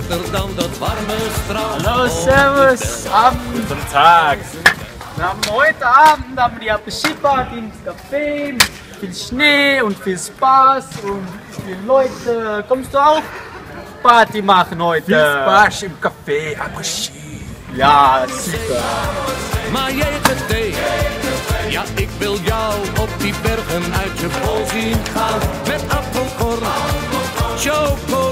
beter dan dat warme strand. Hallo, servus, Abend. Guten Tag. Wir haben heute Abend die Apfelschießparty ins Café mit viel Schnee und viel Spaß und viele Leute. Kommst du auch Party machen heute? Viel Spaß im Café, Après-Ski. Ja, super. Maar JGT, ja ik wil jou op die bergen uit je bol zien gaan. Met appelkorn, chocolade.